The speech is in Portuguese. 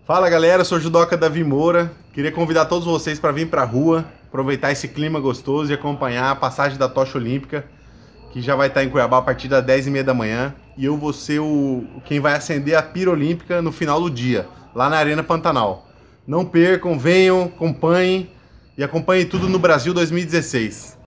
Fala galera, eu sou o judoca Davi Moura. Queria convidar todos vocês para vir para a rua, aproveitar esse clima gostoso e acompanhar a passagem da tocha olímpica, que já vai estar em Cuiabá a partir das 10h30 da manhã. E eu vou ser quem vai acender a pira olímpica no final do dia, lá na Arena Pantanal. Não percam, venham, acompanhem e acompanhem tudo no Brasil 2016.